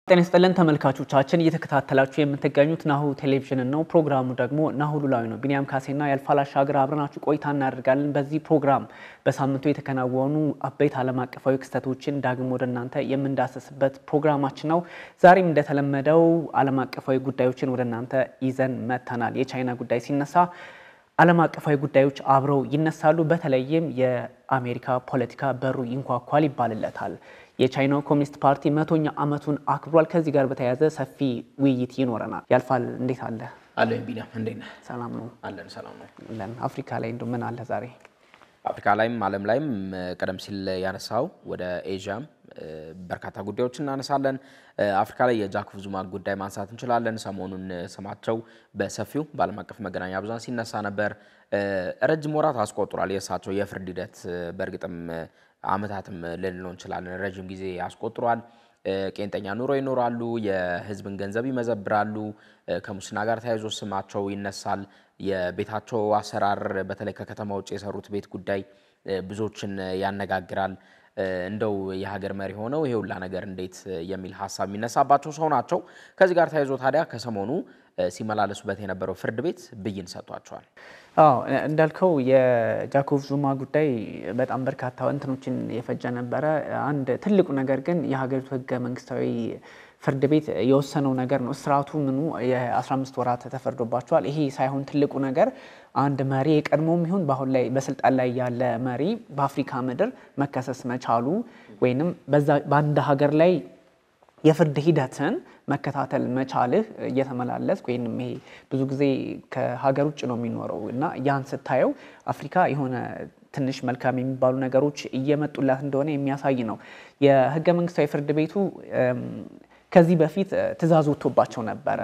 ጤና ይስጥልን ተመልካቾቻችን እየተከታተላችሁ የምትገኙት ናሁ ቴሌቪዥን ነው። ፕሮግራሙ ደግሞ ናሁ ሉላዊ ነው። ቢኒያም ካሴና ያልፋል አሻገር አብረናችሁ ቆይታ እናደርጋለን። በዚህ ፕሮግራም በሳምንቱ የተከናወኑ አበይት ዓለም አቀፋዊ ክስተቶችን ዳግም ወደ እናንተ የምንዳሰስበት ፕሮግራማችን ነው። ዛሬም እንደተለመደው ዓለም አቀፋዊ ጉዳዮችን ወደ እናንተ ይዘን መጥተናል። የቻይና ጉዳይ ሲነሳ ዓለም አቀፋዊ ጉዳዮች አብረው ይነሳሉ። በተለይም የአሜሪካ ፖለቲካ በሩ ይንኳኳል ይባልለታል። የቻይናው ኮሚኒስት ፓርቲ 100ኛ ዓመቱን አክብሯል። ከዚህ ጋር በተያያዘ ሰፊ ውይይት ይኖረናል። ያልፋል እንዴት አለ? አለን ቢኒያም እንዴት ነህ? ሰላም ነው አለን ሰላም ነው። አፍሪካ ላይ እንደው ምን አለ ዛሬ? አፍሪካ ላይም ዓለም ላይም ቀደም ሲል ያነሳው ወደ ኤዥያም በርካታ ጉዳዮችን እናነሳለን። አፍሪካ ላይ የጃኮብ ዙማ ጉዳይ ማንሳት እንችላለን። ሰሞኑን ስማቸው በሰፊው በዓለም አቀፍ መገናኛ ብዙሃን ሲነሳ ነበር። ረጅም ወራት አስቆጥሯል የእሳቸው የፍርድ ሂደት። በእርግጥም ዓመታትም ልንለው እንችላለን። ረጅም ጊዜ አስቆጥሯል። ቄንጠኛ ኑሮ ይኖራሉ፣ የህዝብን ገንዘብ ይመዘብራሉ፣ ከሙስና ጋር ተያይዞ ስማቸው ይነሳል። የቤታቸው አሰራር በተለይ ከከተማ ውጭ የሰሩት ቤት ጉዳይ ብዙዎችን ያነጋግራል። እንደው የሀገር መሪ ሆነው ይሄ ሁላ ነገር እንዴት የሚል ሐሳብ የሚነሳባቸው ሰው ናቸው። ከዚህ ጋር ተያይዞ ታዲያ ከሰሞኑ ሲመላለሱበት የነበረው ፍርድ ቤት ብይን ሰጥቷቸዋል። እንዳልከው የጃኮብ ዙማ ጉዳይ በጣም በርካታ እንትኖችን የፈጀ ነበረ። አንድ ትልቁ ነገር ግን የሀገሪቱ ህገ መንግስታዊ ፍርድ ቤት የወሰነው ነገር ነው። እስራቱ ምኑ የ15 ወራት ተፈርዶባቸዋል። ይሄ ሳይሆን ትልቁ ነገር አንድ መሪ የቀድሞም ይሁን በአሁን ላይ በስልጣን ላይ ያለ መሪ በአፍሪካ ምድር መከሰስ መቻሉ ወይንም በአንድ ሀገር ላይ የፍርድ ሂደትን መከታተል መቻልህ እየተመላለስ ወይንም ይሄ ብዙ ጊዜ ከሀገር ውጭ ነው የሚኖረው እና ያን ስታየው አፍሪካ የሆነ ትንሽ መልካም የሚባሉ ነገሮች እየመጡላት እንደሆነ የሚያሳይ ነው። የህገ መንግስታዊ ፍርድ ቤቱ ከዚህ በፊት ትዕዛዝ ወጥቶባቸው ነበረ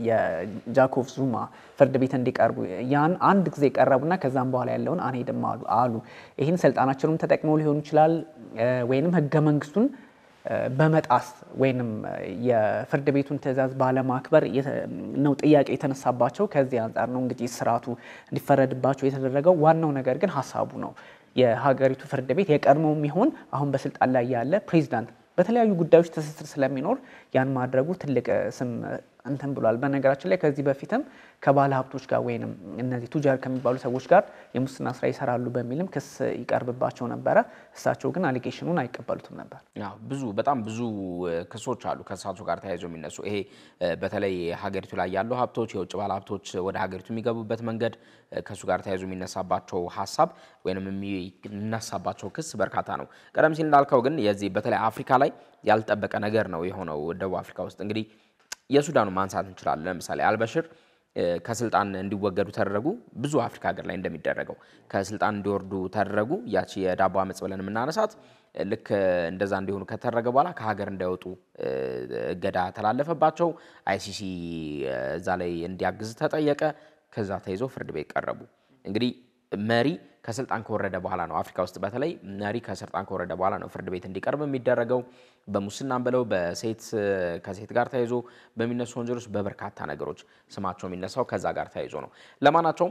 የጃኮብ ዙማ ፍርድ ቤት እንዲቀርቡ። ያን አንድ ጊዜ ቀረቡና ከዛም በኋላ ያለውን አንሄድም አሉ። ይህን ስልጣናቸውን ተጠቅመው ሊሆን ይችላል ወይንም ህገ መንግስቱን በመጣስ ወይንም የፍርድ ቤቱን ትዕዛዝ ባለማክበር ነው ጥያቄ የተነሳባቸው። ከዚህ አንፃር ነው እንግዲህ ስርዓቱ እንዲፈረድባቸው የተደረገው። ዋናው ነገር ግን ሀሳቡ ነው። የሀገሪቱ ፍርድ ቤት የቀድሞውም ይሁን አሁን በስልጣን ላይ ያለ ፕሬዝዳንት በተለያዩ ጉዳዮች ትስስር ስለሚኖር ያን ማድረጉ ትልቅ ስም እንትን ብሏል። በነገራችን ላይ ከዚህ በፊትም ከባለ ሀብቶች ጋር ወይንም እነዚህ ቱጃር ከሚባሉ ሰዎች ጋር የሙስና ስራ ይሰራሉ በሚልም ክስ ይቀርብባቸው ነበረ። እሳቸው ግን አሊጌሽኑን አይቀበሉትም ነበር። በጣም ብዙ ክሶች አሉ ከእሳቸው ጋር ተያይዘው የሚነሱ። ይሄ በተለይ ሀገሪቱ ላይ ያሉ ሀብቶች የውጭ ባለ ሀብቶች ወደ ሀገሪቱ የሚገቡበት መንገድ ከሱ ጋር ተያይዞ የሚነሳባቸው ሀሳብ ወይንም የሚነሳባቸው ክስ በርካታ ነው። ቀደም ሲል እንዳልከው ግን የዚህ በተለይ አፍሪካ ላይ ያልጠበቀ ነገር ነው የሆነው። ደቡብ አፍሪካ ውስጥ እንግዲህ የሱዳኑ ማንሳት እንችላለን። ለምሳሌ አልበሽር ከስልጣን እንዲወገዱ ተደረጉ። ብዙ አፍሪካ ሀገር ላይ እንደሚደረገው ከስልጣን እንዲወርዱ ተደረጉ። ያቺ የዳቦ አመጽ ብለን የምናነሳት ልክ እንደዛ እንዲሆኑ ከተደረገ በኋላ ከሀገር እንዳይወጡ እገዳ ተላለፈባቸው። አይሲሲ እዛ ላይ እንዲያግዝ ተጠየቀ። ከዛ ተይዞ ፍርድ ቤት ቀረቡ። እንግዲህ መሪ ከስልጣን ከወረደ በኋላ ነው አፍሪካ ውስጥ በተለይ መሪ ከስልጣን ከወረደ በኋላ ነው ፍርድ ቤት እንዲቀርብ የሚደረገው። በሙስናም ብለው ከሴት ጋር ተያይዞ በሚነሱ ወንጀሎች በበርካታ ነገሮች ስማቸው የሚነሳው ከዛ ጋር ተያይዞ ነው። ለማናቸውም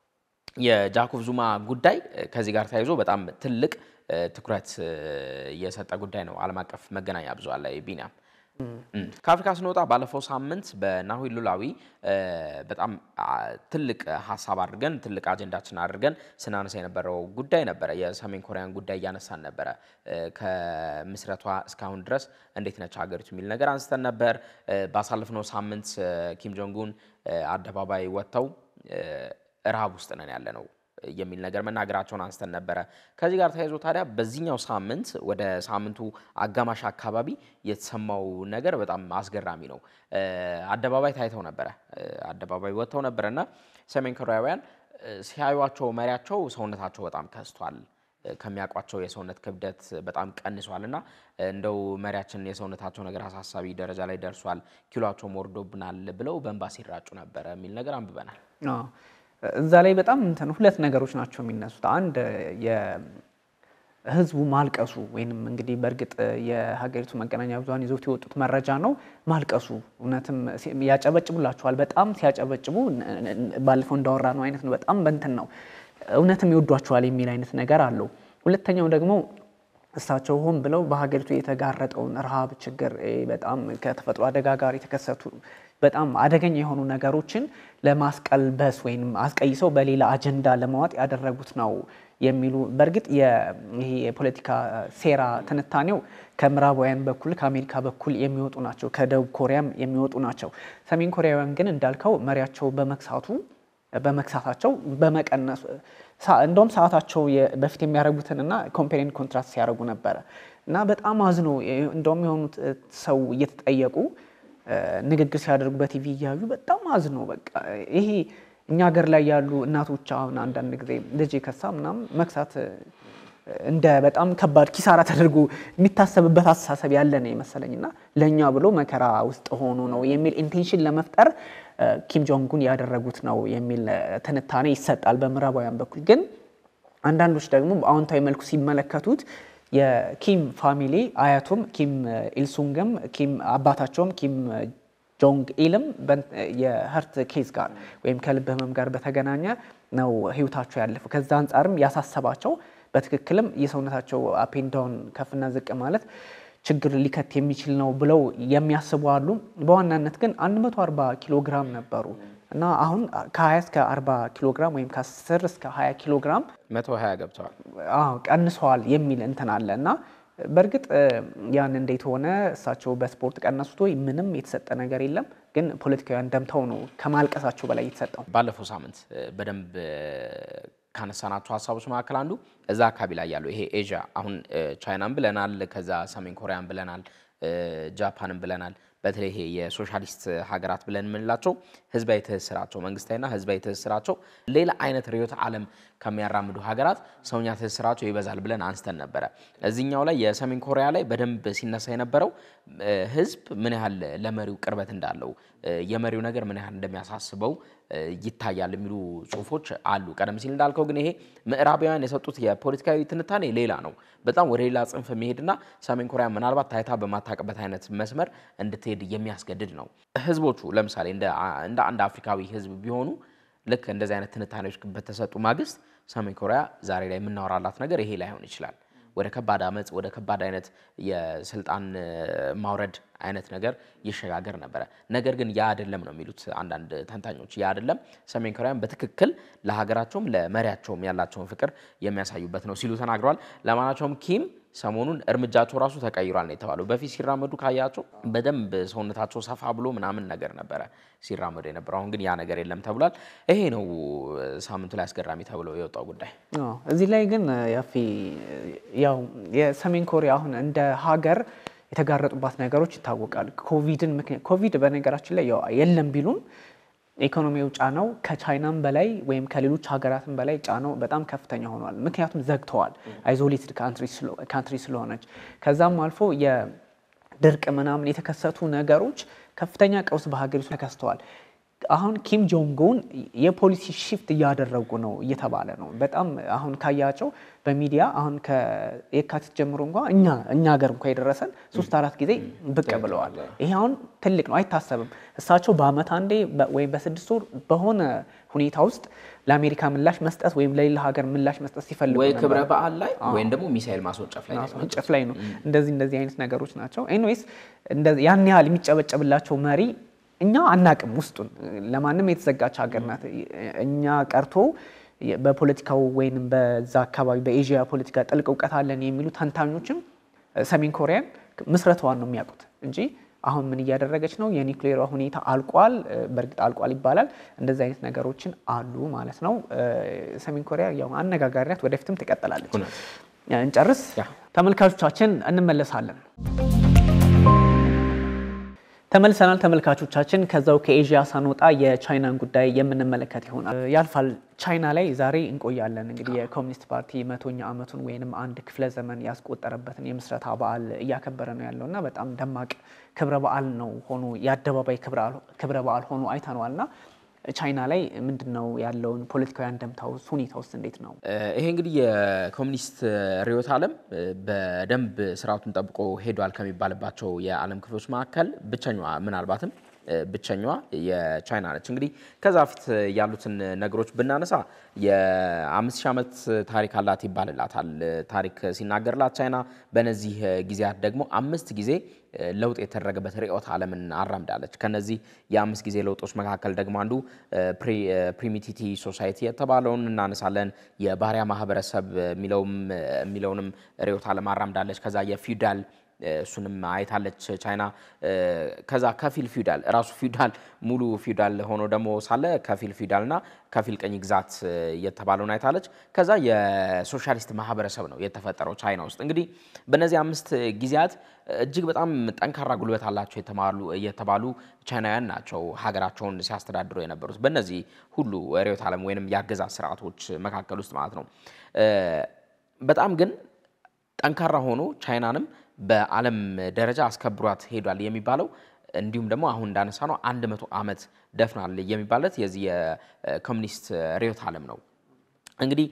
የጃኮብ ዙማ ጉዳይ ከዚህ ጋር ተያይዞ በጣም ትልቅ ትኩረት የሰጠ ጉዳይ ነው ዓለም አቀፍ መገናኛ ብዙሃን ላይ ቢኒያም። ከአፍሪካ ስንወጣ ባለፈው ሳምንት በናሁ ሉላዊ በጣም ትልቅ ሀሳብ አድርገን ትልቅ አጀንዳችን አድርገን ስናነሳ የነበረው ጉዳይ ነበረ። የሰሜን ኮሪያን ጉዳይ እያነሳን ነበረ። ከምስረቷ እስካሁን ድረስ እንዴት ነች ሀገሪቱ የሚል ነገር አንስተን ነበር። ባሳለፍነው ሳምንት ኪም ጆንግ ኡን አደባባይ ወጥተው ረሃብ ውስጥ ነን ያለ ነው የሚል ነገር መናገራቸውን አንስተን ነበረ። ከዚህ ጋር ተያይዞ ታዲያ በዚህኛው ሳምንት ወደ ሳምንቱ አጋማሽ አካባቢ የተሰማው ነገር በጣም አስገራሚ ነው። አደባባይ ታይተው ነበረ። አደባባይ ወጥተው ነበርና ሰሜን ኮሪያውያን ሲያዩዋቸው መሪያቸው ሰውነታቸው በጣም ከስቷል፣ ከሚያውቋቸው የሰውነት ክብደት በጣም ቀንሷልና እንደው መሪያችን የሰውነታቸው ነገር አሳሳቢ ደረጃ ላይ ደርሷል፣ ኪሎአቸው ወርዶብናል ብለው በእንባ ሲራጩ ነበረ የሚል ነገር አንብበናል። እዛ ላይ በጣም ሁለት ነገሮች ናቸው የሚነሱት። አንድ የህዝቡ ማልቀሱ ወይንም እንግዲህ በእርግጥ የሀገሪቱ መገናኛ ብዙሃን ይዘውት የወጡት መረጃ ነው። ማልቀሱ እውነትም ያጨበጭቡላቸዋል። በጣም ሲያጨበጭቡ ባለፈው እንዳወራ ነው አይነት ነው። በጣም በእንትን ነው እውነትም ይወዷቸዋል የሚል አይነት ነገር አለው። ሁለተኛው ደግሞ እሳቸው ሆን ብለው በሀገሪቱ የተጋረጠውን ረሃብ ችግር በጣም ከተፈጥሮ አደጋ ጋር የተከሰቱ በጣም አደገኛ የሆኑ ነገሮችን ለማስቀልበስ ወይም አስቀይሰው በሌላ አጀንዳ ለማዋጥ ያደረጉት ነው የሚሉ በርግጥ ይሄ የፖለቲካ ሴራ ትንታኔው ከምዕራባውያን በኩል ከአሜሪካ በኩል የሚወጡ ናቸው፣ ከደቡብ ኮሪያም የሚወጡ ናቸው። ሰሜን ኮሪያውያን ግን እንዳልከው መሪያቸው በመክሳታቸው በመቀነሱ እንደውም ሰዓታቸው በፊት የሚያደርጉትንና ኮምፔር ኤንድ ኮንትራስት ሲያደርጉ ነበረ እና በጣም አዝኖ እንደውም የሆኑት ሰው እየተጠየቁ ንግግር ሲያደርጉ በቲቪ እያዩ በጣም አዝኖ በቃ ይሄ እኛ ሀገር ላይ ያሉ እናቶች አሁን አንዳንድ ጊዜ ልጅ ከሳ ምናምን መክሳት እንደ በጣም ከባድ ኪሳራ ተደርጎ የሚታሰብበት አስተሳሰብ ያለ ነው ይመስለኝና ለኛ ብሎ መከራ ውስጥ ሆኖ ነው የሚል ኢንቴንሽን ለመፍጠር ኪም ጆንግ ኡን ያደረጉት ነው የሚል ትንታኔ ይሰጣል በምዕራባውያን በኩል። ግን አንዳንዶች ደግሞ በአዎንታዊ መልኩ ሲመለከቱት የኪም ፋሚሊ አያቱም ኪም ኢልሱንግም ኪም አባታቸውም ኪም ጆንግ ኢልም የሀርት ኬዝ ጋር ወይም ከልብ ህመም ጋር በተገናኘ ነው ህይወታቸው ያለፈው። ከዛ አንፃርም ያሳሰባቸው በትክክልም የሰውነታቸው አፕ ኤንድ ዳውን ከፍና ዝቅ ማለት ችግር ሊከት የሚችል ነው ብለው የሚያስቡ አሉ። በዋናነት ግን 140 ኪሎ ግራም ነበሩ እና አሁን ከ20 እስከ 40 ኪሎ ግራም ወይም ከ10 እስከ 20 ኪሎ ግራም 120 ገብተዋል ቀንሰዋል የሚል እንትን አለ እና በርግጥ ያን እንዴት ሆነ እሳቸው በስፖርት ቀነሱት ወይ ምንም የተሰጠ ነገር የለም። ግን ፖለቲካዊ እንደምታው ነው ከማልቀሳቸው በላይ የተሰጠው። ባለፈው ሳምንት በደንብ ካነሳናቸው ሀሳቦች መካከል አንዱ እዛ አካባቢ ላይ ያለው ይሄ ኤዥያ አሁን ቻይናን ብለናል፣ ከዛ ሰሜን ኮሪያን ብለናል፣ ጃፓንን ብለናል። በተለይ ይሄ የሶሻሊስት ሀገራት ብለን የምንላቸው ህዝባዊ ትስስራቸው መንግስታዊና ህዝባዊ ትስስራቸው ሌላ አይነት ርዕዮተ ዓለም ከሚያራምዱ ሀገራት ሰውኛ ትስስራቸው ይበዛል ብለን አንስተን ነበረ። እዚህኛው ላይ የሰሜን ኮሪያ ላይ በደንብ ሲነሳ የነበረው ህዝብ ምን ያህል ለመሪው ቅርበት እንዳለው የመሪው ነገር ምን ያህል እንደሚያሳስበው ይታያል የሚሉ ጽሁፎች አሉ። ቀደም ሲል እንዳልከው ግን ይሄ ምዕራባውያን የሰጡት የፖለቲካዊ ትንታኔ ሌላ ነው። በጣም ወደ ሌላ ጽንፍ የሚሄድና ሰሜን ኮሪያ ምናልባት ታይታ በማታውቅበት አይነት መስመር እንድትሄድ የሚያስገድድ ነው። ህዝቦቹ ለምሳሌ እንደ አንድ አፍሪካዊ ህዝብ ቢሆኑ ልክ እንደዚህ አይነት ትንታኔዎች በተሰጡ ማግስት ሰሜን ኮሪያ ዛሬ ላይ የምናወራላት ነገር ይሄ ላይሆን ይችላል። ወደ ከባድ አመጽ ወደ ከባድ አይነት የስልጣን ማውረድ አይነት ነገር ይሸጋገር ነበር። ነገር ግን ያ አይደለም ነው የሚሉት አንዳንድ ተንታኞች። ያ አይደለም ሰሜን ኮሪያን በትክክል ለሀገራቸውም ለመሪያቸውም ያላቸውን ፍቅር የሚያሳዩበት ነው ሲሉ ተናግረዋል። ለማናቸውም ኪም ሰሞኑን እርምጃቸው ራሱ ተቀይሯል ነው የተባለው። በፊት ሲራመዱ ካያቸው በደንብ ሰውነታቸው ሰፋ ብሎ ምናምን ነገር ነበረ ሲራመዱ የነበረው። አሁን ግን ያ ነገር የለም ተብሏል። ይሄ ነው ሳምንቱ ላይ አስገራሚ ተብሎ የወጣው ጉዳይ። እዚህ ላይ ግን ያው የሰሜን ኮሪያ አሁን እንደ ሀገር የተጋረጡባት ነገሮች ይታወቃል። ኮቪድ በነገራችን ላይ ያው የለም ቢሉም ኢኮኖሚው ጫናው ከቻይናም በላይ ወይም ከሌሎች ሀገራትም በላይ ጫናው በጣም ከፍተኛ ሆኗል። ምክንያቱም ዘግተዋል፣ አይዞሌትድ ካንትሪ ስለሆነች። ከዛም አልፎ የድርቅ ምናምን የተከሰቱ ነገሮች ከፍተኛ ቀውስ በሀገሪቱ ተከስተዋል። አሁን ኪም ጆንግ ኡን የፖሊሲ ሽፍት እያደረጉ ነው እየተባለ ነው። በጣም አሁን ካያቸው በሚዲያ አሁን ከየካቲት ጀምሮ እንኳን እኛ ሀገር እንኳን የደረሰን 3-4 ጊዜ ብቅ ብለዋል። ይሄ አሁን ትልቅ ነው፣ አይታሰብም። እሳቸው በአመት አንዴ ወይም በ6 ወር በሆነ ሁኔታ ውስጥ ለአሜሪካ ምላሽ መስጠት ወይም ለሌላ ሀገር ምላሽ መስጠት ሲፈልጉ ወይ ክብረ በዓል ላይ ወይም ደግሞ ሚሳኤል ማስወንጨፍ ላይ ነው። እንደዚህ አይነት ነገሮች ናቸው። ኤኒዌይስ ያን ያህል የሚጨበጨብላቸው መሪ እኛ አናቅም። ውስጡን ለማንም የተዘጋች ሀገር ናት። እኛ ቀርቶ በፖለቲካው ወይንም በዛ አካባቢ በኤዥያ ፖለቲካ ጥልቅ እውቀት አለን የሚሉ ተንታኞችም ሰሜን ኮሪያን ምስረቷን ነው የሚያውቁት እንጂ አሁን ምን እያደረገች ነው፣ የኒውክሌር ሁኔታ አልቋል፣ በእርግጥ አልቋል ይባላል። እንደዚህ አይነት ነገሮችን አሉ ማለት ነው። ሰሜን ኮሪያ ያው አነጋጋሪ ናት፣ ወደፊትም ትቀጥላለች። እንጨርስ ተመልካቾቻችን፣ እንመለሳለን። ተመልሰናል ተመልካቾቻችን። ከዛው ከኤዥያ ሳንወጣ የቻይናን ጉዳይ የምንመለከት ይሆናል። ያልፋል ቻይና ላይ ዛሬ እንቆያለን። እንግዲህ የኮሚኒስት ፓርቲ 100ኛ ዓመቱን ወይንም አንድ ክፍለ ዘመን ያስቆጠረበትን የምስረታ በዓል እያከበረ ነው ያለውና በጣም ደማቅ ክብረ በዓል ነው ሆኖ የአደባባይ ክብረ በዓል ሆኖ አይተነዋልና ቻይና ላይ ምንድነው ያለውን ፖለቲካዊ አንደምታው ሁኔታውስ እንዴት ነው? ይሄ እንግዲህ የኮሚኒስት ርዕዮተ ዓለም በደንብ ስርዓቱን ጠብቆ ሄዷል ከሚባልባቸው የዓለም ክፍሎች መካከል ብቸኛዋ ምናልባትም ብቸኛዋ የቻይና ነች። እንግዲህ ከዛ ፊት ያሉትን ነገሮች ብናነሳ የ5000 ዓመት ታሪክ አላት ይባልላታል። ታሪክ ሲናገርላት ቻይና በነዚህ ጊዜያት ደግሞ 5 ጊዜ ለውጥ የተደረገበት ርዕዮተ ዓለምን አራምዳለች። ከነዚህ የ5 ጊዜ ለውጦች መካከል ደግሞ አንዱ ፕሪሚቲቭ ሶሳይቲ የተባለውን እናነሳለን። የባሪያ ማህበረሰብ የሚለውንም ርዕዮተ ዓለም አራምዳለች። ከዛ የፊውዳል እሱንም አይታለች ቻይና። ከዛ ከፊል ፊውዳል ራሱ ፊውዳል ሙሉ ፊውዳል ሆኖ ደግሞ ሳለ ከፊል ፊውዳልና ከፊል ቀኝ ግዛት የተባለውን አይታለች። ከዛ የሶሻሊስት ማህበረሰብ ነው የተፈጠረው ቻይና ውስጥ። እንግዲህ በእነዚህ 5 ጊዜያት እጅግ በጣም ጠንካራ ጉልበት አላቸው የተባሉ ቻይናውያን ናቸው ሀገራቸውን ሲያስተዳድሩ የነበሩት በእነዚህ ሁሉ ርዕዮተ ዓለም ወይንም የአገዛዝ ስርዓቶች መካከል ውስጥ ማለት ነው። በጣም ግን ጠንካራ ሆኖ ቻይናንም በዓለም ደረጃ አስከብሯት ሄዷል የሚባለው እንዲሁም ደግሞ አሁን እንዳነሳ ነው 100 ዓመት ደፍናል የሚባለት የዚህ የኮሙኒስት ርዕዮተ ዓለም ነው። እንግዲህ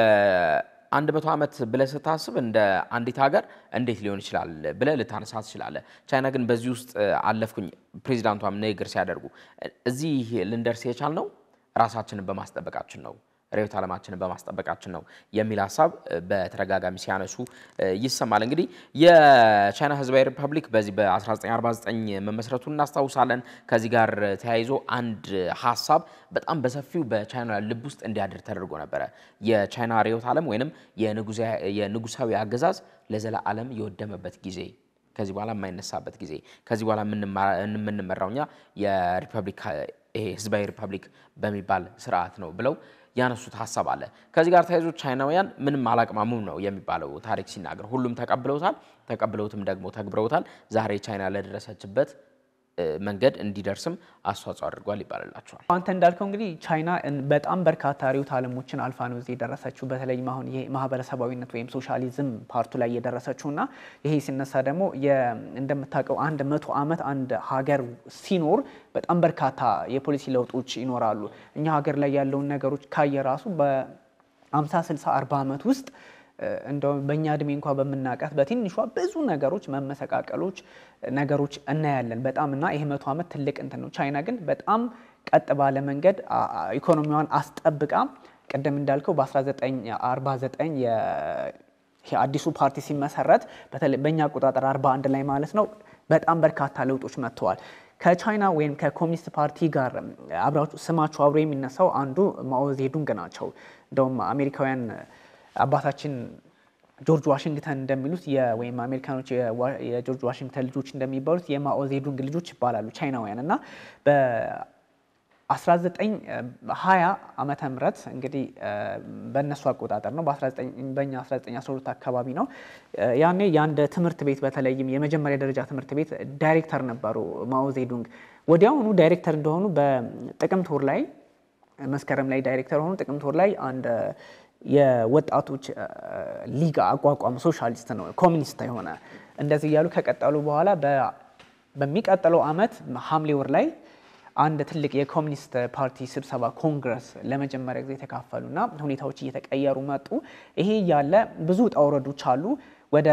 የ100 ዓመት ብለህ ስታስብ እንደ አንዲት ሀገር እንዴት ሊሆን ይችላል ብለህ ልታነሳ ትችላለህ። ቻይና ግን በዚህ ውስጥ አለፍኩኝ ፕሬዚዳንቷም ንግግር ሲያደርጉ እዚህ ልንደርስ የቻልነው ራሳችንን በማስጠበቃችን ነው ርዕዮተ ዓለማችንን በማስጠበቃችን ነው የሚል ሐሳብ በተደጋጋሚ ሲያነሱ ይሰማል። እንግዲህ የቻይና ህዝባዊ ሪፐብሊክ በዚህ በ1949 መመስረቱን እናስታውሳለን። ከዚህ ጋር ተያይዞ አንድ ሐሳብ በጣም በሰፊው በቻይና ልብ ውስጥ እንዲያድር ተደርጎ ነበረ። የቻይና ርዕዮተ ዓለም ወይንም የንጉሳዊ አገዛዝ ለዘላለም የወደመበት ጊዜ፣ ከዚህ በኋላ የማይነሳበት ጊዜ፣ ከዚህ በኋላ የምንመራውኛ የሪፐብሊክ ይሄ ህዝባዊ ሪፐብሊክ በሚባል ስርዓት ነው ብለው ያነሱት ሐሳብ አለ። ከዚህ ጋር ተያይዞ ቻይናውያን ምንም አላቅማሙም ነው የሚባለው ታሪክ ሲናገር። ሁሉም ተቀብለውትም ደግሞ ተግብረውታል። ዛሬ ቻይና ለደረሰችበት መንገድ እንዲደርስም አስተዋጽኦ አድርጓል ይባላልላቸዋል። አንተ እንዳልከው እንግዲህ ቻይና በጣም በርካታ ርዕዮተ ዓለሞችን አልፋ ነው እዚህ የደረሰችው። በተለይም አሁን ይሄ ማህበረሰባዊነት ወይም ሶሻሊዝም ፓርቱ ላይ የደረሰችውና ይሄ ሲነሳ ደግሞ እንደምታውቀው 100 ዓመት አንድ ሀገር ሲኖር በጣም በርካታ የፖሊሲ ለውጦች ይኖራሉ። እኛ ሀገር ላይ ያለውን ነገሮች ካየራሱ በ50 60 40 ዓመት ውስጥ እንደው በእኛ እድሜ እንኳን በመናቀት በትንሿ ብዙ ነገሮች መመሰቃቀሎች ነገሮች እናያለን በጣም እና ይሄ 100 ዓመት ትልቅ እንትን ነው። ቻይና ግን በጣም ቀጥ ባለ መንገድ ኢኮኖሚዋን አስጠብቃ ቀደም እንዳልከው በ1949 የአዲሱ ፓርቲ ሲመሰረት በተለይ በእኛ አቆጣጠር 41 ላይ ማለት ነው በጣም በርካታ ለውጦች መጥተዋል። ከቻይና ወይም ከኮሚኒስት ፓርቲ ጋር ስማቸው አብሮ የሚነሳው አንዱ ማኦ ዜዱንግ ናቸው። እንደውም አሜሪካውያን አባታችን ጆርጅ ዋሽንግተን እንደሚሉት ወይም አሜሪካኖች የጆርጅ ዋሽንግተን ልጆች እንደሚባሉት የማኦ ዜዱንግ ልጆች ይባላሉ ቻይናውያን እና በ1920 ዓመተ ምህረት እንግዲህ በእነሱ አቆጣጠር ነው በእኛ 1912 አካባቢ ነው። ያኔ የአንድ ትምህርት ቤት በተለይም የመጀመሪያ ደረጃ ትምህርት ቤት ዳይሬክተር ነበሩ ማኦ ዜዱንግ። ወዲያውኑ ዳይሬክተር እንደሆኑ በጥቅምት ወር ላይ መስከረም ላይ ዳይሬክተር ሆኑ። ጥቅምት ወር ላይ አንድ የወጣቶች ሊግ አቋቋም ሶሻሊስት ነው ኮሙኒስት የሆነ እንደዚህ ያሉ ከቀጠሉ በኋላ በሚቀጥለው አመት ሐምሌ ወር ላይ አንድ ትልቅ የኮሙኒስት ፓርቲ ስብሰባ ኮንግረስ ለመጀመሪያ ጊዜ ተካፈሉና ሁኔታዎች እየተቀየሩ መጡ። ይሄ ያለ ብዙ ጣውረዶች አሉ። ወደ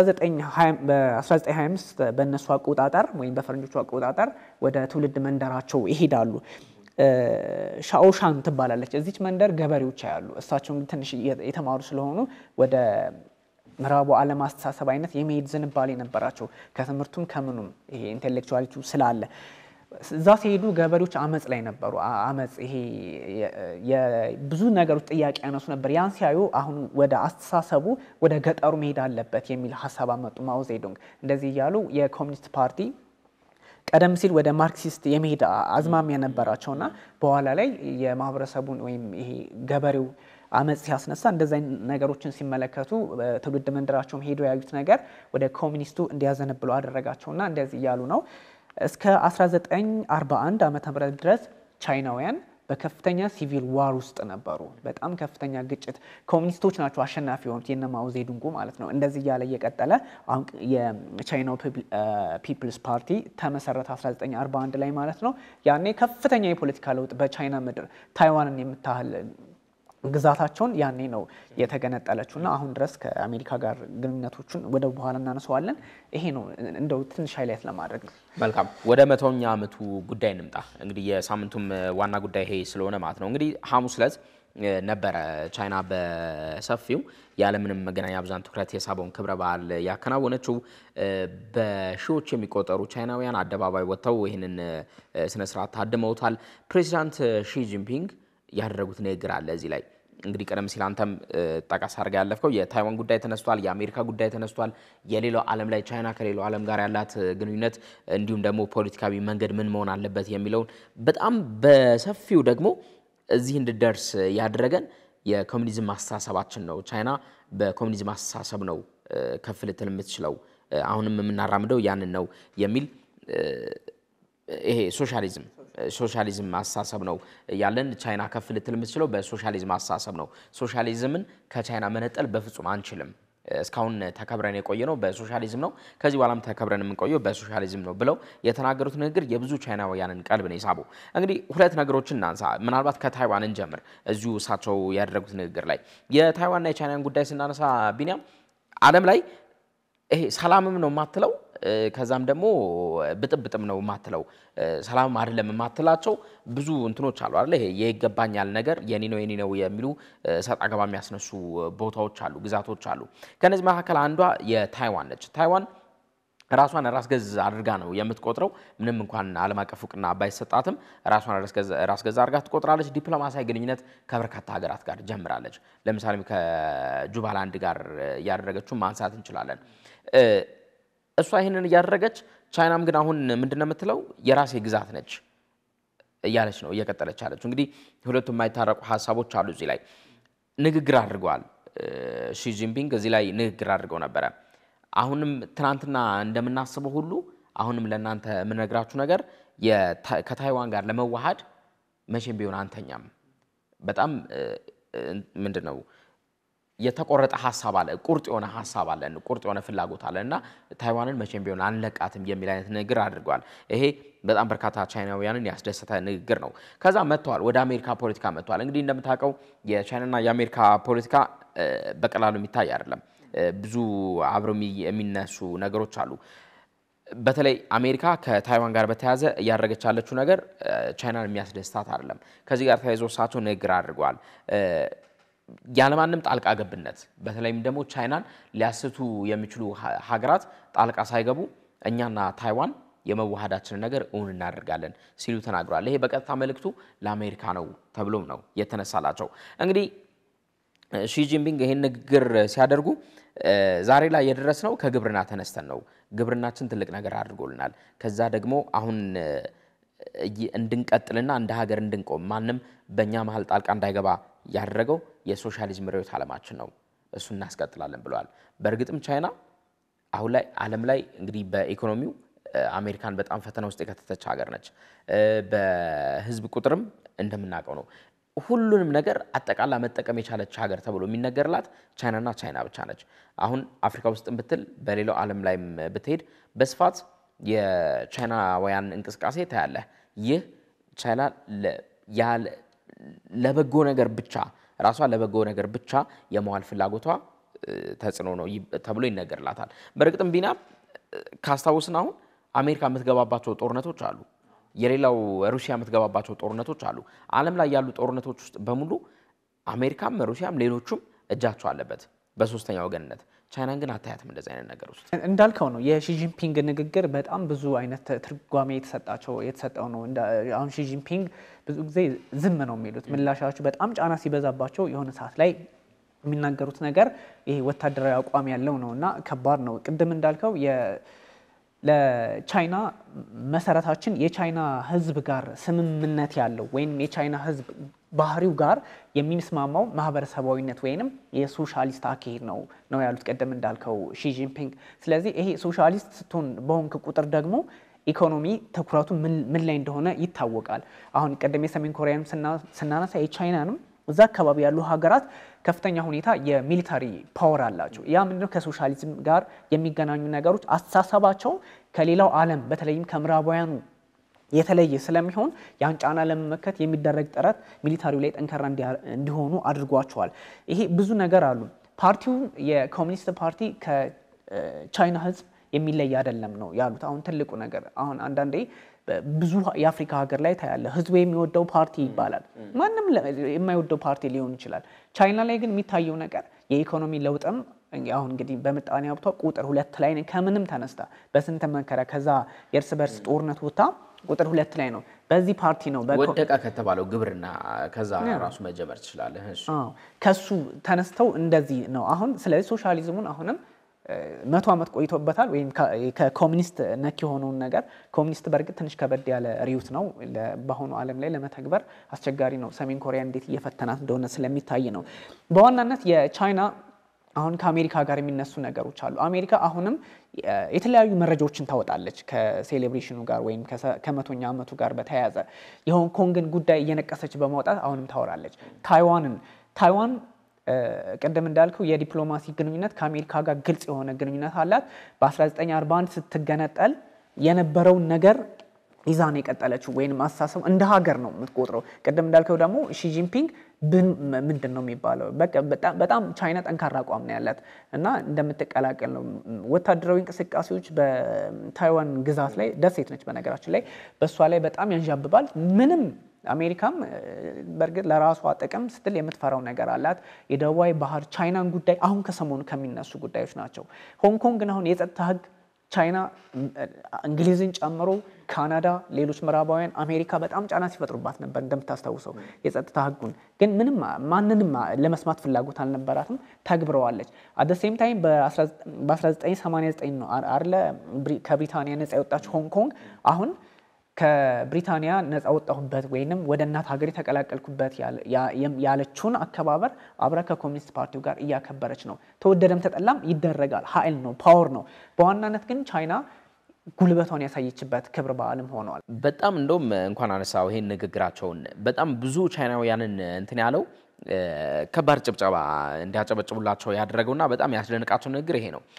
በ1925 በእነሱ አቆጣጠር ወይም በፈረንጆቹ አቆጣጠር ወደ ትውልድ መንደራቸው ይሄዳሉ። ሻኦሻን ትባላለች እዚች መንደር ገበሬዎች ያሉ እሳቸው ትንሽ የተማሩ ስለሆኑ ወደ ምዕራቡ ዓለም አስተሳሰብ አይነት የመሄድ ዝንባሌ ነበራቸው ከትምህርቱም ከምኑም ይሄ ኢንተሌክቹዋሊቲው ስላለ እዛ ሲሄዱ ገበሬዎች አመጽ ላይ ነበሩ። አመጽ ይሄ የብዙ ነገሮች ጥያቄ ያነሱ ነበር። ያን ሲያዩ አሁን ወደ አስተሳሰቡ ወደ ገጠሩ መሄድ አለበት የሚል ሐሳብ አመጡ ማኦ ዜዱንግ። እንደዚህ ያሉ የኮሙኒስት ፓርቲ ቀደም ሲል ወደ ማርክሲስት የመሄድ አዝማሚያ ነበራቸውና በኋላ ላይ የማህበረሰቡን ወይም ይሄ ገበሬው አመጽ ሲያስነሳ እንደዛ ነገሮችን ሲመለከቱ ትውልድ መንደራቸውም ሄዶ ያዩት ነገር ወደ ኮሙኒስቱ እንዲያዘነብሉ አደረጋቸውና እንደዚህ ያሉ ነው። እስከ 1941 ዓመተ ምህረት ድረስ ቻይናውያን በከፍተኛ ሲቪል ዋር ውስጥ ነበሩ። በጣም ከፍተኛ ግጭት ኮሙኒስቶች ናቸው አሸናፊ የሆኑት የነ ማኦ ዜዱንግ ማለት ነው። እንደዚህ ያለ እየቀጠለ አሁን የቻይናው ፒፕልስ ፓርቲ ተመሰረተ 1941 ላይ ማለት ነው። ያኔ ከፍተኛ የፖለቲካ ለውጥ በቻይና ምድር ታይዋንን የምታህል ግዛታቸውን ያኔ ነው የተገነጠለችውና አሁን ድረስ ከአሜሪካ ጋር ግንኙነቶችን ወደ በኋላ እናነሳዋለን። ይሄ ነው እንደው ትንሽ ሃይላይት ለማድረግ ነው። መልካም ወደ 100ኛ ዓመቱ ጉዳይ እንምጣ። እንግዲህ የሳምንቱም ዋና ጉዳይ ይሄ ስለሆነ ማለት ነው። እንግዲህ ሐሙስ ዕለት ነበረ ቻይና በሰፊው ያለምንም መገናኛ ብዙሃን ትኩረት የሳበውን ክብረ በዓል ያከናወነችው። በሺዎች የሚቆጠሩ ቻይናውያን አደባባይ ወጥተው ይህንን ስነ ስርዓት ታድመውታል። ፕሬዚዳንት ሺ ጂንፒንግ ያደረጉት ንግግር አለ እዚህ ላይ እንግዲህ ቀደም ሲል አንተም ጠቀስ አድርገህ ያለፍከው የታይዋን ጉዳይ ተነስቷል፣ የአሜሪካ ጉዳይ ተነስቷል፣ የሌላው ዓለም ላይ ቻይና ከሌላው ዓለም ጋር ያላት ግንኙነት እንዲሁም ደግሞ ፖለቲካዊ መንገድ ምን መሆን አለበት የሚለውን በጣም በሰፊው ደግሞ እዚህ እንድደርስ ያደረገን የኮሙኒዝም አስተሳሰባችን ነው። ቻይና በኮሙኒዝም አስተሳሰብ ነው ከፍ ልትል የምትችለው፣ አሁንም የምናራምደው ያንን ነው የሚል ይሄ ሶሻሊዝም አስተሳሰብ ነው ያለን። ቻይና ከፍ ልትል የምትችለው በሶሻሊዝም አስተሳሰብ ነው። ሶሻሊዝምን ከቻይና መነጠል በፍጹም አንችልም። እስካሁን ተከብረን የቆየ ነው በሶሻሊዝም ነው፣ ከዚህ በኋላም ተከብረን የምንቆየው በሶሻሊዝም ነው ብለው የተናገሩት ንግግር የብዙ ቻይናውያንን ቀልብ ነው የሳበው። እንግዲህ ሁለት ነገሮችን እናንሳ። ምናልባት ከታይዋን እንጀምር። እዚሁ እሳቸው ያደረጉት ንግግር ላይ የታይዋንና የቻይናን ጉዳይ ስናነሳ ቢኒያም ዓለም ላይ ይሄ ሰላምም ነው የማትለው ከዛም ደግሞ ብጥብጥም ነው የማትለው ሰላም አይደለም የማትላቸው ብዙ እንትኖች አሉ አይደል? ይሄ የይገባኛል ነገር የኔ ነው የሚሉ ሰጣ ገባ የሚያስነሱ ቦታዎች አሉ፣ ግዛቶች አሉ። ከነዚህ መካከል አንዷ የታይዋን ነች። ታይዋን ራሷን ራስ ገዝ አድርጋ ነው የምትቆጥረው። ምንም እንኳን ዓለም አቀፍ ዕውቅና ባይሰጣትም ራሷን ራስ ገዝ አድርጋ ትቆጥራለች። ዲፕሎማሲያዊ ግንኙነት ከበርካታ ሀገራት ጋር ጀምራለች። ለምሳሌ ከጁባላንድ ጋር ያደረገችው ማንሳት እንችላለን። እሷ ይሄንን እያደረገች ቻይናም ግን አሁን ምንድነው የምትለው የራሴ ግዛት ነች እያለች ነው እየቀጠለች ያለችው። እንግዲህ ሁለቱም የማይታረቁ ሀሳቦች አሉ። እዚህ ላይ ንግግር አድርገዋል። ሺ ጂንፒንግ እዚህ ላይ ንግግር አድርገው ነበረ። አሁንም ትናንትና እንደምናስበው ሁሉ አሁንም ለእናንተ የምነግራችሁ ነገር ከታይዋን ጋር ለመዋሃድ መቼም ቢሆን አንተኛም። በጣም ምንድነው የተቆረጠ ሐሳብ አለ፣ ቁርጥ የሆነ ሐሳብ አለ፣ ቁርጥ የሆነ ፍላጎት አለና ታይዋንን መቼም ቢሆን አንለቃትም የሚል አይነት ንግግር አድርጓል። ይሄ በጣም በርካታ ቻይናውያንን ያስደሰተ ንግግር ነው። ከዛ መጥተዋል፣ ወደ አሜሪካ ፖለቲካ መጥተዋል። እንግዲህ እንደምታውቀው የቻይናና የአሜሪካ ፖለቲካ በቀላሉ የሚታይ አይደለም። ብዙ አብረው የሚነሱ ነገሮች አሉ። በተለይ አሜሪካ ከታይዋን ጋር በተያያዘ እያደረገች ያለችው ነገር ቻይናን የሚያስደስታት አይደለም። ከዚህ ጋር ተያይዞ እሳቸው ንግግር አድርገዋል። ያለማንም ጣልቃ ገብነት በተለይም ደግሞ ቻይናን ሊያስቱ የሚችሉ ሀገራት ጣልቃ ሳይገቡ እኛና ታይዋን የመዋሃዳችንን ነገር እውን እናደርጋለን ሲሉ ተናግረዋል። ይሄ በቀጥታ መልእክቱ ለአሜሪካ ነው ተብሎም ነው የተነሳላቸው። እንግዲህ ሺ ጂንፒንግ ይሄን ንግግር ሲያደርጉ ዛሬ ላይ የደረስነው ከግብርና ተነስተን ነው። ግብርናችን ትልቅ ነገር አድርጎልናል። ከዛ ደግሞ አሁን እንድንቀጥልና እንደ ሀገር እንድንቆም ማንም በእኛ መሀል ጣልቃ እንዳይገባ ያደረገው የሶሻሊዝም ርዕዮተ ዓለማችን ነው። እሱ እናስቀጥላለን ብለዋል። በእርግጥም ቻይና አሁን ላይ ዓለም ላይ እንግዲህ በኢኮኖሚው አሜሪካን በጣም ፈተና ውስጥ የከተተች ሀገር ነች። በህዝብ ቁጥርም እንደምናውቀው ነው። ሁሉንም ነገር አጠቃላ መጠቀም የቻለች ሀገር ተብሎ የሚነገርላት ቻይናና ቻይና ብቻ ነች። አሁን አፍሪካ ውስጥም ብትል በሌላው ዓለም ላይም ብትሄድ በስፋት የቻይናውያን እንቅስቃሴ ታያለህ። ይህ ቻይና ለበጎ ነገር ብቻ ራሷ ለበጎ ነገር ብቻ የመዋል ፍላጎቷ ተጽዕኖ ነው ተብሎ ይነገርላታል። በእርግጥም ቢና ካስታውስን አሁን አሜሪካ የምትገባባቸው ጦርነቶች አሉ፣ የሌላው ሩሲያ የምትገባባቸው ጦርነቶች አሉ። ዓለም ላይ ያሉ ጦርነቶች ውስጥ በሙሉ አሜሪካም ሩሲያም ሌሎቹም እጃቸው አለበት በሶስተኛ ወገንነት። ቻይናን ግን አታያትም እንደዚህ አይነት ነገር ውስጥ። እንዳልከው ነው የሺ ጂንፒንግ ንግግር በጣም ብዙ አይነት ትርጓሜ የተሰጠው ነው። አሁን ሺ ጂንፒንግ ብዙ ጊዜ ዝም ነው የሚሉት፣ ምላሻቸው በጣም ጫና ሲበዛባቸው የሆነ ሰዓት ላይ የሚናገሩት ነገር ይሄ ወታደራዊ አቋም ያለው ነውና ከባድ ነው። ቅድም እንዳልከው ለቻይና መሰረታችን የቻይና ሕዝብ ጋር ስምምነት ያለው ወይም የቻይና ሕዝብ ባህሪው ጋር የሚስማማው ማህበረሰባዊነት ወይንም የሶሻሊስት አካሄድ ነው ያሉት ቀደም እንዳልከው ሺ ጂንፒንግ። ስለዚህ ይሄ ሶሻሊስት ስትሆን በሆንክ ቁጥር ደግሞ ኢኮኖሚ ትኩረቱ ምን ላይ እንደሆነ ይታወቃል። አሁን ቀደም የሰሜን ኮሪያን ስናነሳ የቻይናንም እዛ አካባቢ ያሉ ሀገራት ከፍተኛ ሁኔታ የሚሊታሪ ፓወር አላቸው። ያ ምንድነው ከሶሻሊዝም ጋር የሚገናኙ ነገሮች አስተሳሰባቸው ከሌላው ዓለም በተለይም ከምዕራባውያኑ የተለየ ስለሚሆን ያን ጫና ለመመከት የሚደረግ ጥረት ሚሊታሪው ላይ ጠንካራ እንዲሆኑ አድርጓቸዋል። ይሄ ብዙ ነገር አሉ። ፓርቲው የኮሚኒስት ፓርቲ ከቻይና ህዝብ የሚለይ አይደለም ነው ያሉት። አሁን ትልቁ ነገር አሁን አንዳንዴ ብዙ የአፍሪካ ሀገር ላይ ታያለ ህዝቡ የሚወደው ፓርቲ ይባላል። ማንም የማይወደው ፓርቲ ሊሆን ይችላል። ቻይና ላይ ግን የሚታየው ነገር የኢኮኖሚ ለውጥም አሁን እንግዲህ በምጣኔ ሀብቷ ቁጥር 2 ላይ ነው ከምንም ተነስታ በስንት መከራ ከዛ የእርስ በርስ ጦርነት ወጣ ቁጥር 2 ላይ ነው። በዚህ ፓርቲ ነው ወደቃ ከተባለው ግብርና ከዛ ራሱ መጀመር ይችላል። እሺ ከሱ ተነስተው እንደዚህ ነው አሁን። ስለዚህ ሶሻሊዝሙን አሁንም 100 ዓመት ቆይቶበታል ወይም ከኮሙኒስት ነክ የሆነውን ነገር ኮሙኒስት በርግጥ ትንሽ ከበድ ያለ ሪዩት ነው በአሁኑ ዓለም ላይ ለመተግበር አስቸጋሪ ነው። ሰሜን ኮሪያ እንዴት እየፈተናት እንደሆነ ስለሚታይ ነው። በዋናነት የቻይና አሁን ከአሜሪካ ጋር የሚነሱ ነገሮች አሉ። አሜሪካ አሁንም የተለያዩ መረጃዎችን ታወጣለች ከሴሌብሬሽኑ ጋር ወይም ከ100ኛ ዓመቱ ጋር በተያያዘ የሆንግ ኮንግን ጉዳይ እየነቀሰች በማውጣት አሁንም ታወራለች። ታይዋን ቀደም እንዳልከው የዲፕሎማሲ ግንኙነት ከአሜሪካ ጋር ግልጽ የሆነ ግንኙነት አላት። በ1941 ስትገነጠል የነበረውን ነገር ይዛን የቀጠለችው ወይንም አስተሳሰብ እንደ ሀገር ነው የምትቆጥረው። ቀደም እንዳልከው ደግሞ ሺ ጂንፒንግ ምንድነው የሚባለው በጣም ቻይና ጠንካራ አቋም ነው ያላት እና እንደምትቀላቀል ነው። ወታደራዊ እንቅስቃሴዎች በታይዋን ግዛት ላይ ደሴት ነች በነገራችን ላይ በሷ ላይ በጣም ያንዣብባል። ምንም አሜሪካም በርግጥ ለራሷ ጥቅም ስትል የምትፈራው ነገር አላት። የደቡባዊ ባህር ቻይናን ጉዳይ አሁን ከሰሞኑ ከሚነሱ ጉዳዮች ናቸው። ሆንግ ኮንግን አሁን የጸጥታ ህግ ቻይና እንግሊዝን ጨምሮ ካናዳ፣ ሌሎች ምዕራባውያን አሜሪካ በጣም ጫና ሲፈጥሩባት ነበር እንደምታስታውሰው። የጸጥታ ህጉን ግን ማንንም ለመስማት ፍላጎት አልነበራትም፣ ተግብረዋለች። አት ሴም ታይም በ1989 ነው አይደለ ከብሪታንያ ነፃ የወጣችው ሆንግ ኮንግ አሁን ከብሪታንያ ነፃ ወጣሁበት ወይንም ወደ እናት ሀገር ተቀላቀልኩበት ያለችውን አከባበር አብራ ከኮሚኒስት ፓርቲው ጋር እያከበረች ነው። ተወደደም ተጠላም ይደረጋል። ኃይል ነው፣ ፓወር ነው። በዋናነት ግን ቻይና ጉልበቷን ያሳየችበት ክብረ በዓልም ሆኗል። በጣም እንደውም እንኳን አነሳው ይሄን ንግግራቸውን በጣም ብዙ ቻይናውያንን እንትን ያለው ከባድ ጭብጨባ እንዲያጨበጭቡላቸው ያደረገውና በጣም ያስደነቃቸው ንግግር ይሄ ነው።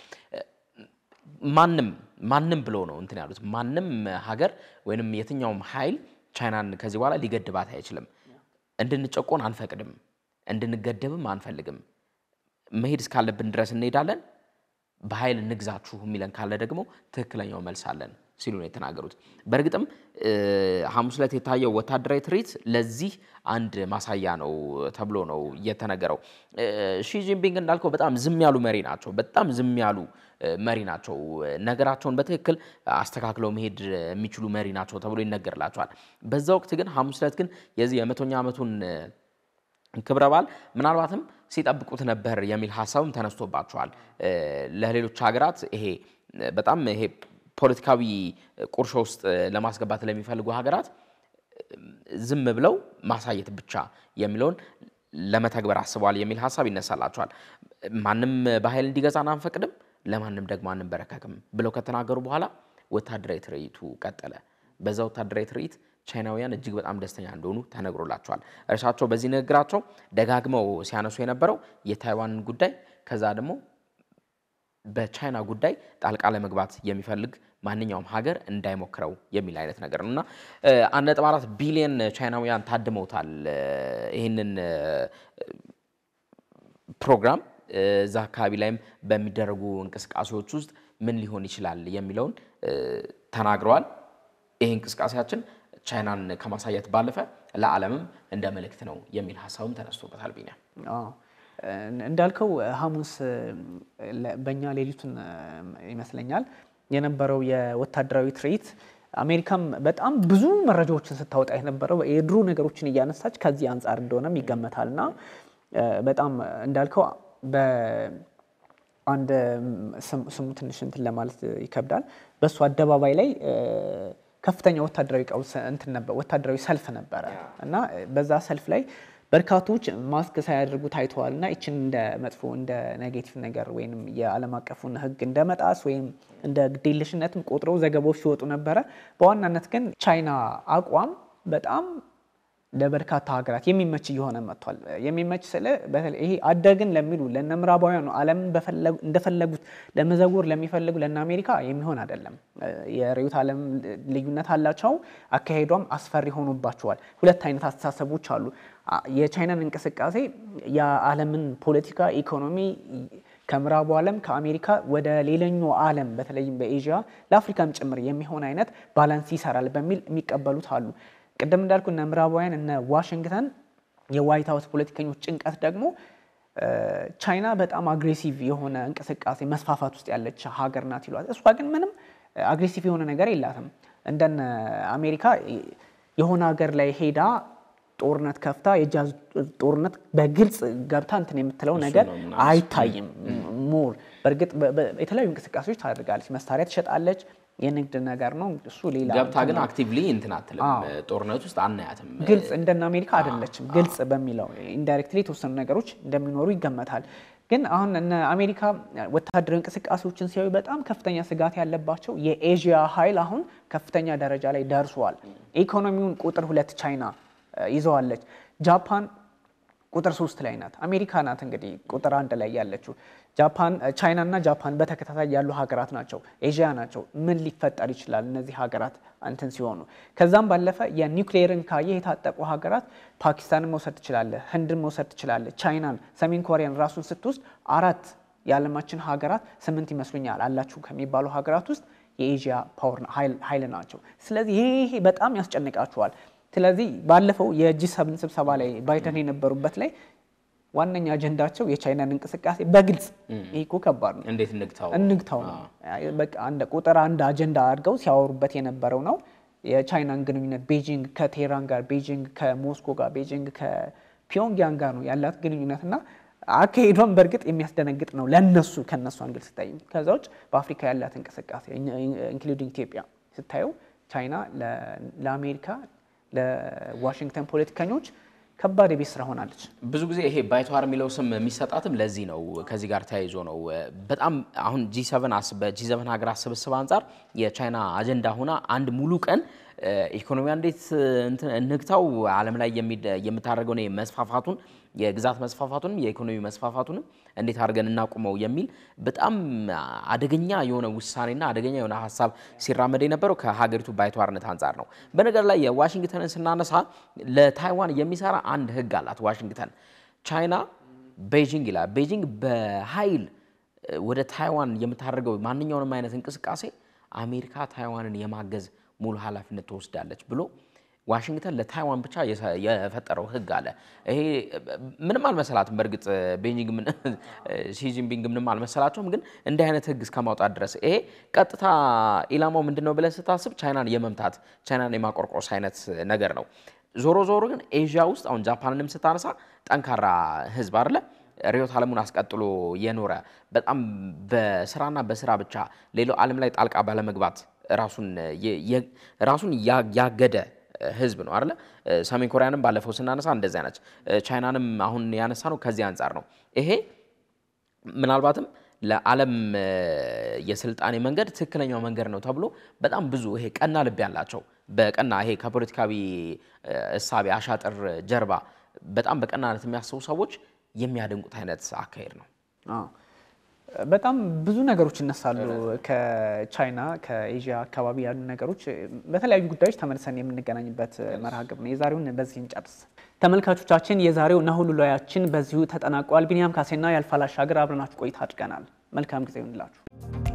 ማንም ብሎ ነው እንትን ያሉት። ማንም ሀገር ወይንም የትኛውም ኃይል ቻይናን ከዚህ በኋላ ሊገድባት አይችልም። እንድንጨቆን አንፈቅድም፣ እንድንገደብም አንፈልግም። መሄድ እስካለብን ድረስ እንሄዳለን። በኃይል እንግዛችሁ የሚለን ካለ ደግሞ ትክክለኛው መልስ አለን ሲሉ ነው የተናገሩት። በእርግጥም ሐሙስ ዕለት የታየው ወታደራዊ ትርኢት ለዚህ አንድ ማሳያ ነው ተብሎ ነው የተነገረው። ሺ ጂንፒንግ እንዳልከው በጣም ዝም ያሉ መሪ ናቸው። በጣም ዝም ያሉ መሪ ናቸው። ነገራቸውን በትክክል አስተካክለው መሄድ የሚችሉ መሪ ናቸው ተብሎ ይነገርላቸዋል። በዛ ወቅት ግን ሐሙስ ዕለት ግን የዚህ የ100ኛ ዓመቱን ክብረ በዓል ምናልባትም ሲጠብቁት ነበር የሚል ሐሳብም ተነስቶባቸዋል። ለሌሎች ሀገራት ይሄ በጣም ይሄ ፖለቲካዊ ቁርሾ ውስጥ ለማስገባት ለሚፈልጉ ሀገራት ዝም ብለው ማሳየት ብቻ የሚለውን ለመተግበር አስበዋል የሚል ሐሳብ ይነሳላቸዋል። ማንም በኃይል እንዲገዛን አንፈቅድም፣ ለማንም ደግሞ አንበረከክም ብለው ከተናገሩ በኋላ ወታደራዊ ትርኢቱ ቀጠለ። በዛ ወታደራዊ ትርኢት ቻይናውያን እጅግ በጣም ደስተኛ እንደሆኑ ተነግሮላቸዋል። እርሳቸው በዚህ ንግግራቸው ደጋግመው ሲያነሱ የነበረው የታይዋን ጉዳይ ከዛ ደግሞ በቻይና ጉዳይ ጣልቃ ለመግባት የሚፈልግ ማንኛውም ሀገር እንዳይሞክረው የሚል አይነት ነገር ነውና 1.4 ቢሊዮን ቻይናውያን ታድመውታል ይሄንን ፕሮግራም። እዛ አካባቢ ላይም በሚደረጉ እንቅስቃሴዎች ውስጥ ምን ሊሆን ይችላል የሚለውን ተናግረዋል። ይሄ እንቅስቃሴያችን ቻይናን ከማሳየት ባለፈ ለዓለምም እንደ መልእክት ነው የሚል ሐሳብም ተነስቶበታል። ቢኒያ እንዳልከው ሐሙስ በእኛ ሌሊቱን ይመስለኛል የነበረው የወታደራዊ ትርኢት አሜሪካም በጣም ብዙ መረጃዎችን ስታወጣ የነበረው የድሮ ነገሮችን እያነሳች ከዚህ አንፃር እንደሆነም ይገመታልና በጣም እንዳልከው በአንድ ስሙ ትንሽ እንትን ለማለት ይከብዳል። በሱ አደባባይ ላይ ከፍተኛ ወታደራዊ ቀውስ እንትን ነበር፣ ወታደራዊ ሰልፍ ነበረ እና በዛ ሰልፍ ላይ በርካቶች ማስክ ሳያደርጉ ታይተዋልና እቺን እንደ መጥፎ እንደ ኔጌቲቭ ነገር ወይንም የዓለም አቀፉን ሕግ እንደ መጣስ ወይም እንደ ግዴለሽነትም ቆጥረው ዘገባዎች ሲወጡ ነበረ። በዋናነት ግን ቻይና አቋም በጣም ለበርካታ ሀገራት የሚመች እየሆነ መጥቷል። የሚመች ስለ በተለይ ይሄ አደግን ለሚሉ ለነምራባውያኑ ዓለም እንደፈለጉት ለመዘውር ለሚፈልጉ ለነ አሜሪካ የሚሆን አይደለም። የርዕዮተ ዓለም ልዩነት አላቸው። አካሄዷም አስፈሪ ሆኖባቸዋል። ሁለት አይነት አስተሳሰቦች አሉ። የቻይናን እንቅስቃሴ የዓለምን ፖለቲካ ኢኮኖሚ ከምዕራቡ ዓለም ከአሜሪካ ወደ ሌላኛው ዓለም በተለይም በኤዥያ ለአፍሪካም ጭምር የሚሆን አይነት ባላንስ ይሰራል በሚል የሚቀበሉት አሉ። ቀደም እንዳልኩ እነ ምዕራባውያን እነ ዋሽንግተን የዋይት ሃውስ ፖለቲከኞች ጭንቀት ደግሞ ቻይና በጣም አግሬሲቭ የሆነ እንቅስቃሴ መስፋፋት ውስጥ ያለች ሀገር ናት ይሏል። እሷ ግን ምንም አግሬሲቭ የሆነ ነገር የላትም። እንደነ አሜሪካ የሆነ ሀገር ላይ ሄዳ ጦርነት ከፍታ የጃዝ ጦርነት በግልጽ ገብታ እንትን የምትለው ነገር አይታይም። ሞር በርግጥ የተለያዩ እንቅስቃሴዎች ታደርጋለች፣ መሳሪያ ትሸጣለች፣ የንግድ ነገር ነው እሱ ሌላ ገብታ ግን አክቲቭሊ እንትን አትልም። ጦርነት ውስጥ አናያትም። ግልጽ እንደነ አሜሪካ አይደለችም። ግልጽ በሚለው ኢንዳይሬክትሊ የተወሰኑ ነገሮች እንደሚኖሩ ይገመታል። ግን አሁን እነ አሜሪካ ወታደራዊ እንቅስቃሴዎችን ሲያዩ በጣም ከፍተኛ ስጋት ያለባቸው የኤዥያ ኃይል አሁን ከፍተኛ ደረጃ ላይ ደርሷል። ኢኮኖሚውን ቁጥር 2 ቻይና ይዘዋለች። ጃፓን ቁጥር 3 ላይ ናት። አሜሪካ ናት እንግዲህ ቁጥር 1 ላይ ያለችው። ቻይና እና ጃፓን በተከታታይ ያሉ ሀገራት ናቸው፣ ኤዥያ ናቸው። ምን ሊፈጠር ይችላል እነዚህ ሀገራት እንትን ሲሆኑ? ከዛም ባለፈ የኒውክሌርን ካየ የታጠቁ ሀገራት ፓኪስታንን መውሰድ ትችላለህ፣ ህንድን መውሰድ ትችላለህ፣ ቻይናን፣ ሰሜን ኮሪያን ራሱን ስትወስድ 4 የዓለማችን ሀገራት 8 ይመስሉኛል አላችሁ ከሚባሉ ሀገራት ውስጥ የኤዥያ ፓወር ኃይል ናቸው። ስለዚህ ይሄ በጣም ያስጨንቃቸዋል። ስለዚህ ባለፈው የጂ7 ስብሰባ ላይ ባይደን የነበሩበት ላይ ዋነኛ አጀንዳቸው የቻይናን እንቅስቃሴ በግልጽ ይሄ እኮ ከባድ ነው እንዴት እንግታው ነው በቃ አንድ ቁጥር አንድ አጀንዳ አድርገው ሲያወሩበት የነበረው ነው። የቻይናን ግንኙነት ቤጂንግ ከቴህራን ጋር፣ ቤጂንግ ከሞስኮ ጋር፣ ቤጂንግ ከፒዮንግያንግ ጋር ነው ያላት ግንኙነትና አካሄዷን በርግጥ የሚያስደነግጥ ነው ለነሱ ከነሱ አንግል ስታይ። ከዛ ውጭ በአፍሪካ ያላት እንቅስቃሴ ኢንክሉዲንግ ኢትዮጵያ ስታየው ቻይና ለአሜሪካ ለዋሽንግተን ፖለቲከኞች ከባድ የቤት ስራ ሆናለች። ብዙ ጊዜ ይሄ ባይተዋር የሚለው ስም የሚሰጣትም ለዚህ ነው። ከዚህ ጋር ተያይዞ ነው በጣም አሁን ጂ7 ሀገራት ስብስብ አንጻር የቻይና አጀንዳ ሆና አንድ ሙሉ ቀን ኢኮኖሚያ እንዴት እንግታው ዓለም ላይ የምታደርገው ነው መስፋፋቱን የግዛት መስፋፋቱንም የኢኮኖሚ መስፋፋቱንም እንዴት አድርገን እናቁመው የሚል በጣም አደገኛ የሆነ ውሳኔና አደገኛ የሆነ ሐሳብ ሲራመድ የነበረው ከሀገሪቱ ባይተዋርነት አንጻር ነው። በነገር ላይ የዋሽንግተንን ስናነሳ ለታይዋን የሚሰራ አንድ ህግ አላት ዋሽንግተን። ቻይና ቤጂንግ ይላል። ቤጂንግ በኃይል ወደ ታይዋን የምታደርገው ማንኛውንም አይነት እንቅስቃሴ አሜሪካ ታይዋንን የማገዝ ሙሉ ኃላፊነት ትወስዳለች ብሎ ዋሽንግተን ለታይዋን ብቻ የፈጠረው ህግ አለ። ይሄ ምንም አልመሰላትም። በርግጥ ቤጂንግ ሺጂንፒንግ ምንም አልመሰላቸውም። ግን እንዲህ አይነት ህግ እስከማውጣት ድረስ ይሄ ቀጥታ ኢላማው ምንድነው ብለህ ስታስብ ቻይናን የመምታት ቻይናን የማቆርቆስ አይነት ነገር ነው። ዞሮ ግን ኤዥያ ውስጥ አሁን ጃፓንንም ስታነሳ ጠንካራ ህዝብ አይደለ? ርዕዮተ ዓለሙን አስቀጥሎ የኖረ በጣም በስራና በስራ ብቻ ሌላው ዓለም ላይ ጣልቃ ባለመግባት ራሱን ያገደ ህዝብ ነው አይደለ? ሰሜን ኮሪያንም ባለፈው ስናነሳ እንደዛ ነች። ቻይናንም አሁን ያነሳ ነው ከዚህ አንፃር ነው። ይሄ ምናልባትም ለዓለም የስልጣኔ መንገድ ትክክለኛው መንገድ ነው ተብሎ በጣም ብዙ ይሄ ቀና ልብ ያላቸው በቀና ይሄ ከፖለቲካዊ እሳቤ አሻጥር ጀርባ በጣም በቀናነት የሚያስቡ ሰዎች የሚያደንቁት አይነት አካሄድ ነው። በጣም ብዙ ነገሮች ይነሳሉ ከቻይና ከኤዥያ አካባቢ ያሉ ነገሮች በተለያዩ ጉዳዮች ተመልሰን የምንገናኝበት መርሃ ግብር ነው። የዛሬውን በዚህ እንጨርስ። ተመልካቾቻችን የዛሬው ናሁ ሉላያችን በዚሁ ተጠናቋል። ቢኒያም ካሴና ያልፋል አሻገር አብረናችሁ ቆይታ አድርገናል። መልካም ጊዜ ይሁንላችሁ።